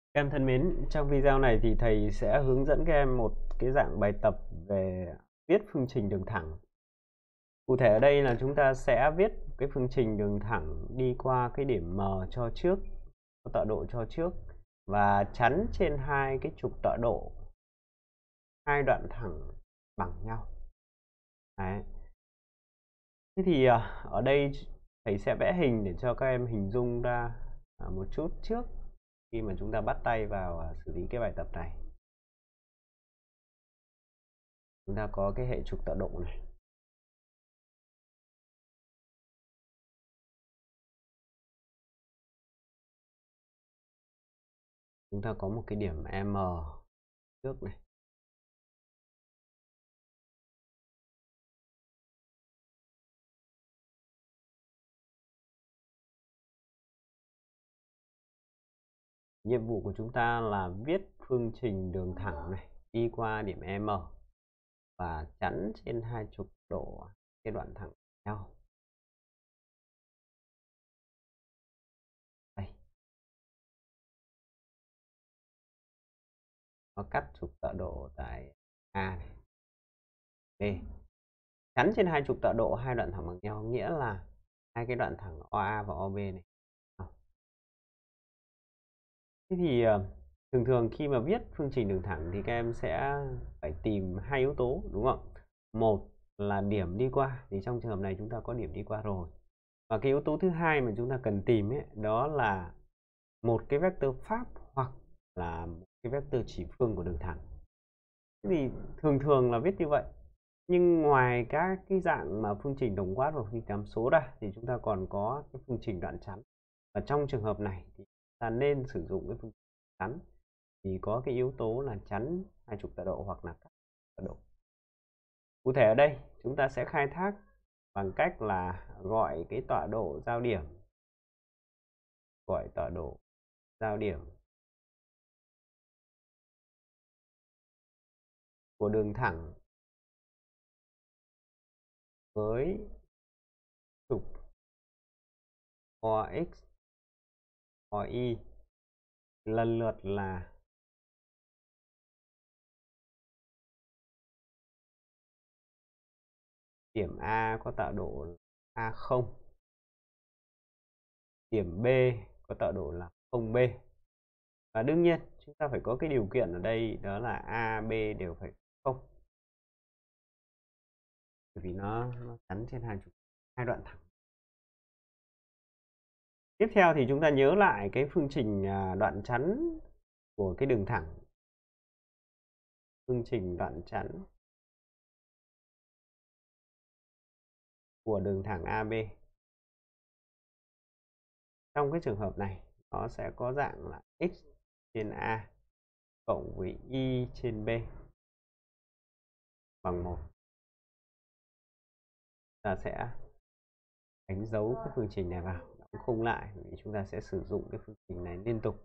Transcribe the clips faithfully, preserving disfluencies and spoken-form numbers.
Các em thân mến, trong video này thì thầy sẽ hướng dẫn các em một cái dạng bài tập về viết phương trình đường thẳng. Cụ thể ở đây là chúng ta sẽ viết cái phương trình đường thẳng đi qua cái điểm M cho trước, có tọa độ cho trước và chắn trên hai cái trục tọa độ hai đoạn thẳng bằng nhau. Đấy. Thế thì ở đây thầy sẽ vẽ hình để cho các em hình dung ra một chút trước khi mà chúng ta bắt tay vào xử lý cái bài tập này. Chúng ta có cái hệ trục tọa độ này. Chúng ta có một cái điểm M trước này. Nhiệm vụ của chúng ta là viết phương trình đường thẳng này đi qua điểm M và chắn trên hai trục độ cái đoạn thẳng nhau. Đây. Nó cắt trục tọa độ tại A này. B. Chắn trên hai trục tọa độ hai đoạn thẳng bằng nhau nghĩa là hai cái đoạn thẳng O A và O B này. Thế thì thường thường khi mà viết phương trình đường thẳng thì các em sẽ phải tìm hai yếu tố, đúng không? Một là điểm đi qua, thì trong trường hợp này chúng ta có điểm đi qua rồi. Và cái yếu tố thứ hai mà chúng ta cần tìm ấy, đó là một cái vectơ pháp hoặc là một cái vectơ chỉ phương của đường thẳng. Thế thì thường thường là viết như vậy. Nhưng ngoài các cái dạng mà phương trình tổng quát và phương trình hàm số ra thì chúng ta còn có cái phương trình đoạn chắn. Và trong trường hợp này thì ta nên sử dụng cái phương trình chắn thì có cái yếu tố là chắn hai trục tọa độ hoặc là cắt tọa độ. Cụ thể ở đây chúng ta sẽ khai thác bằng cách là gọi cái tọa độ giao điểm, gọi tọa độ giao điểm của đường thẳng với trục O X, O Y lần lượt là điểm A có tọa độ A không, điểm B có tọa độ là không B. Và đương nhiên chúng ta phải có cái điều kiện ở đây, đó là A, B đều phải không. Bởi vì nó, nó chắn trên hai trục hai đoạn thẳng. Tiếp theo thì chúng ta nhớ lại cái phương trình đoạn chắn của cái đường thẳng. Phương trình đoạn chắn của đường thẳng A B. Trong cái trường hợp này nó sẽ có dạng là x trên A cộng với y trên B bằng một. Ta sẽ đánh dấu cái phương trình này vào, đóng khung lại, vì chúng ta sẽ sử dụng cái phương trình này liên tục.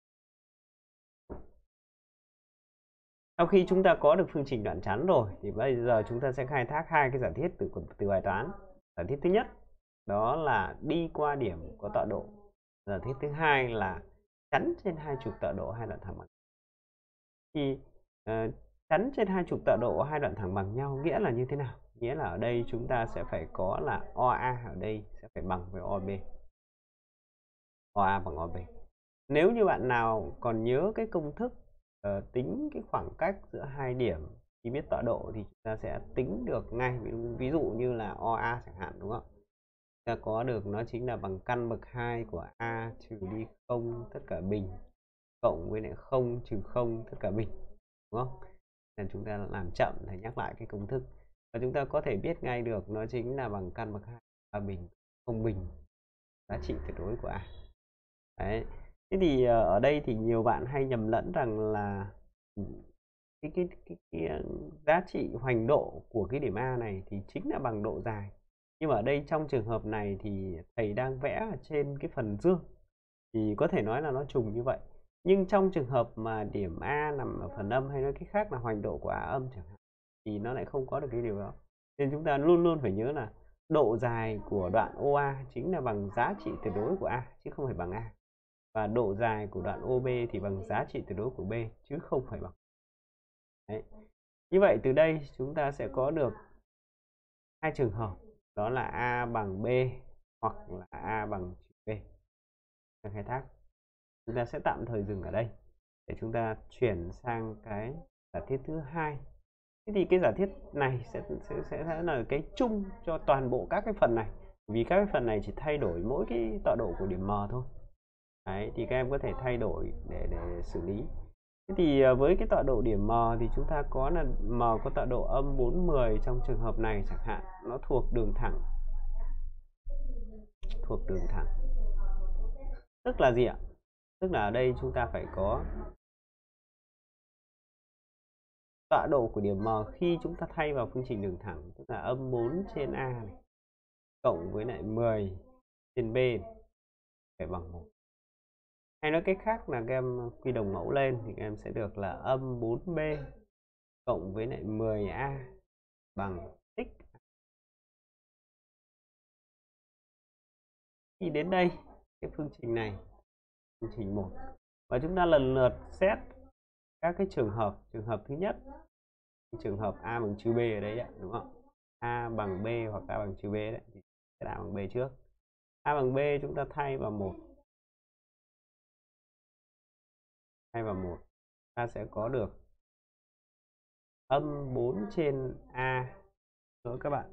Sau khi chúng ta có được phương trình đoạn chắn rồi thì bây giờ chúng ta sẽ khai thác hai cái giả thiết từ từ bài toán. Giả thiết thứ nhất đó là đi qua điểm có tọa độ. Giả thiết thứ hai là chắn trên hai trục tọa độ hai đoạn thẳng bằng. Thì uh, chắn trên hai trục tọa độ hai đoạn thẳng bằng nhau nghĩa là như thế nào? Nghĩa là ở đây chúng ta sẽ phải có là O A ở đây sẽ phải bằng với O B. O A bằng O B. Nếu như bạn nào còn nhớ cái công thức uh, tính cái khoảng cách giữa hai điểm khi biết tọa độ thì chúng ta sẽ tính được ngay. Ví dụ như là O A chẳng hạn, đúng không? Ta có được nó chính là bằng căn bậc hai của A trừ đi không tất cả bình cộng với lại không trừ không tất cả bình, đúng không? Nên chúng ta làm chậm để nhắc lại cái công thức và chúng ta có thể biết ngay được nó chính là bằng căn bậc hai A bình không bình giá trị tuyệt đối của A. Đấy. Thế thì ở đây thì nhiều bạn hay nhầm lẫn rằng là cái, cái, cái, cái, cái giá trị hoành độ của cái điểm A này thì chính là bằng độ dài. Nhưng mà ở đây trong trường hợp này thì thầy đang vẽ ở trên cái phần dương thì có thể nói là nó trùng như vậy. Nhưng trong trường hợp mà điểm A nằm ở phần âm hay nói cách khác là hoành độ của A âm chẳng hạn thì nó lại không có được cái điều đó. Nên chúng ta luôn luôn phải nhớ là độ dài của đoạn O A chính là bằng giá trị tuyệt đối của A chứ không phải bằng A. và độ dài của đoạn ô bê thì bằng giá trị tuyệt đối của B chứ không phải bằng. Đấy. Như vậy từ đây chúng ta sẽ có được hai trường hợp, đó là A bằng B hoặc là A bằng B. Khai thác. Chúng ta sẽ tạm thời dừng ở đây để chúng ta chuyển sang cái giả thiết thứ hai. Thế thì cái giả thiết này sẽ sẽ sẽ là cái chung cho toàn bộ các cái phần này, vì các cái phần này chỉ thay đổi mỗi cái tọa độ của điểm M thôi. Đấy, thì các em có thể thay đổi để để xử lý. Thế thì với cái tọa độ điểm M thì chúng ta có là M có tọa độ âm bốn mươi trong trường hợp này chẳng hạn, nó thuộc đường thẳng. Thuộc đường thẳng. Tức là gì ạ? Tức là ở đây chúng ta phải có tọa độ của điểm M khi chúng ta thay vào phương trình đường thẳng, tức là âm bốn trên A này, cộng với lại mười trên B này, phải bằng một. Hay nói cách khác là các em quy đồng mẫu lên thì các em sẽ được là âm bốn B cộng với lại mười A bằng x. Thì đến đây cái phương trình này, phương trình một, và chúng ta lần lượt xét các cái trường hợp. Trường hợp thứ nhất, trường hợp A bằng trừ B ở đấy ạ, đúng không? A bằng B hoặc A bằng trừ B đấy, thì sẽ A bằng B trước. A bằng B chúng ta thay vào một. Thay vào một, ta sẽ có được âm bốn trên A. Rồi các bạn,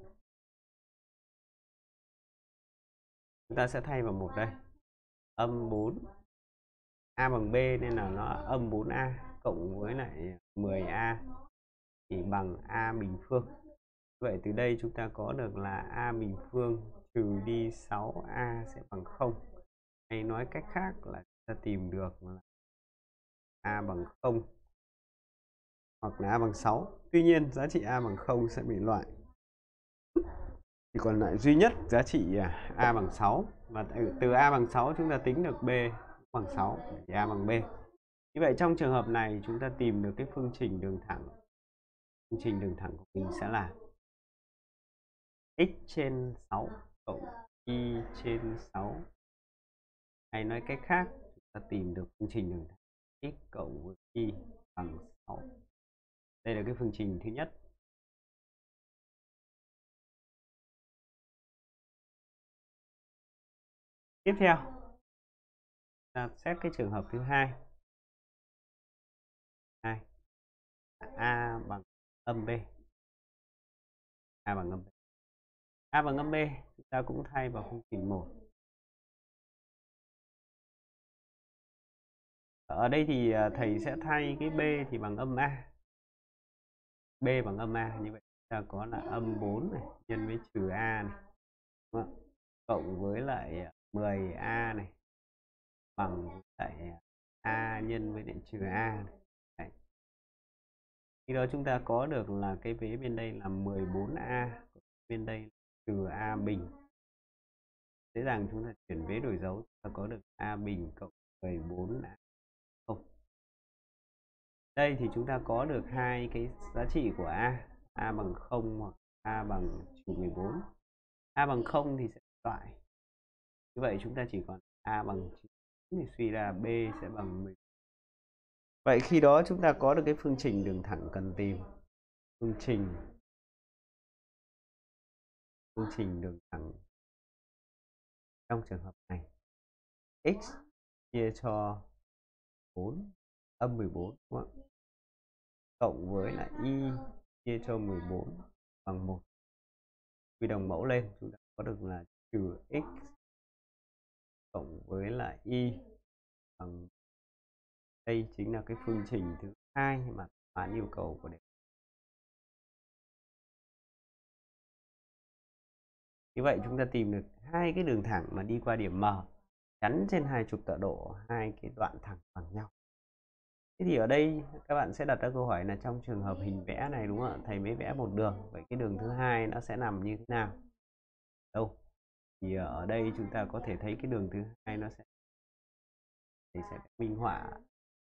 chúng ta sẽ thay vào một đây. Âm bốn. A bằng B nên là nó âm bốn A cộng với lại mười A thì bằng A bình phương. Vậy từ đây chúng ta có được là A bình phương trừ đi sáu A sẽ bằng không. Hay nói cách khác là chúng ta tìm được là A bằng không hoặc là A bằng sáu. Tuy nhiên giá trị A bằng không sẽ bị loại. Chỉ còn lại duy nhất giá trị A bằng sáu. Và từ A bằng sáu chúng ta tính được B bằng sáu thì A bằng B. Như vậy trong trường hợp này chúng ta tìm được cái phương trình đường thẳng. Phương trình đường thẳng của mình sẽ là x trên sáu cộng y trên sáu. Hay nói cách khác, chúng ta tìm được phương trình đường thẳng x cộng với y bằng sáu. Đây là cái phương trình thứ nhất. Tiếp theo, ta xét cái trường hợp thứ hai. hai. A bằng âm B. A bằng âm B. A bằng âm B, chúng ta cũng thay vào phương trình một. Ở đây thì thầy sẽ thay cái B thì bằng âm A. B bằng âm A, như vậy chúng ta có là âm bốn này nhân với trừ A này, đúng không? Cộng với lại mười A này bằng lại A nhân với lại trừ A này. Đấy. Khi đó chúng ta có được là cái vế bên đây là mười bốn A, bên đây là trừ A bình. Dễ dàng chúng ta chuyển vế đổi dấu, chúng ta có được A bình cộng mười bốn A không. Đây thì chúng ta có được hai cái giá trị của A, A bằng không hoặc A bằng trừ mười bốn. A bằng không thì sẽ loại. Như vậy chúng ta chỉ còn A bằng chín thì suy ra B sẽ bằng mười. Vậy khi đó chúng ta có được cái phương trình đường thẳng cần tìm. Phương trình phương trình đường thẳng trong trường hợp này, x chia cho bốn âm mười bốn, đúng không? Cộng với lại y chia cho mười bốn bằng một. Quy đồng mẫu lên chúng ta có được là trừ x cộng với lại y bằng, đây chính là cái phương trình thứ hai mà bạn yêu cầu của đề. Như vậy chúng ta tìm được hai cái đường thẳng mà đi qua điểm M, chắn trên hai trục tọa độ hai cái đoạn thẳng bằng nhau. Thế thì ở đây các bạn sẽ đặt ra câu hỏi là trong trường hợp hình vẽ này, đúng không ạ? Thầy mới vẽ một đường, vậy cái đường thứ hai nó sẽ nằm như thế nào? Đâu? Thì ở đây chúng ta có thể thấy cái đường thứ hai nó sẽ thầy sẽ minh họa.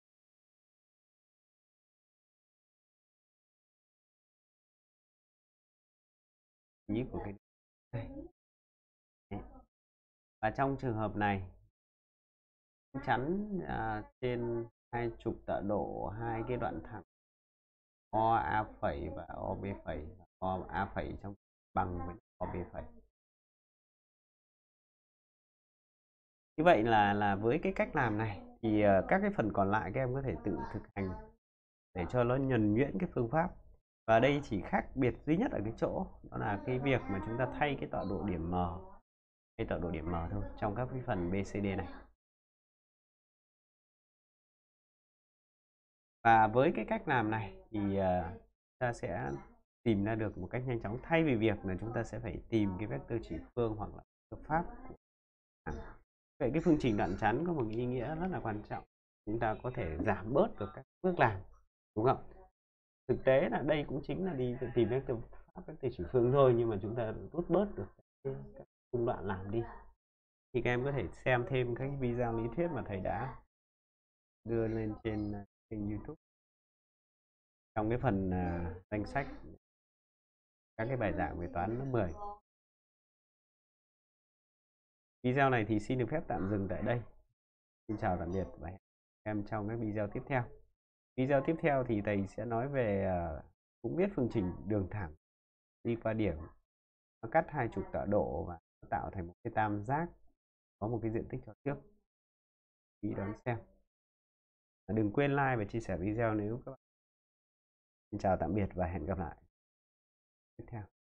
Ý của cái này. Và trong trường hợp này chắn à, trên hai trục tọa độ hai cái đoạn thẳng O A phẩy và O B phẩy, O A phẩy trong bằng với O B phẩy. Như vậy là là với cái cách làm này thì uh, các cái phần còn lại các em có thể tự thực hành để cho nó nhuần nhuyễn cái phương pháp. Và đây chỉ khác biệt duy nhất ở cái chỗ đó là cái việc mà chúng ta thay cái tọa độ điểm M hay tọa độ điểm M thôi trong các cái phần B C D này. Và với cái cách làm này thì uh, ta sẽ tìm ra được một cách nhanh chóng, thay vì việc là chúng ta sẽ phải tìm cái vectơ chỉ phương hoặc là phương pháp. Vậy cái phương trình đoạn chắn có một ý nghĩa rất là quan trọng, chúng ta có thể giảm bớt được các bước làm, đúng không? Thực tế là đây cũng chính là đi tìm vectơ pháp, vectơ chỉ phương thôi, nhưng mà chúng ta rút bớt được các công đoạn làm đi. Thì các em có thể xem thêm các video lý thuyết mà thầy đã đưa lên trên kênh YouTube trong cái phần uh, danh sách các cái bài giảng về toán lớp mười. Video này thì xin được phép tạm dừng tại đây. Xin chào tạm biệt và hẹn em trong các video tiếp theo. Video tiếp theo thì thầy sẽ nói về uh, cũng viết phương trình đường thẳng đi qua điểm, nó cắt hai trục tọa độ và tạo thành một cái tam giác có một cái diện tích cho trước. Quý đón xem. Đừng quên like và chia sẻ video nếu các bạn. Xin chào tạm biệt và hẹn gặp lại tiếp theo.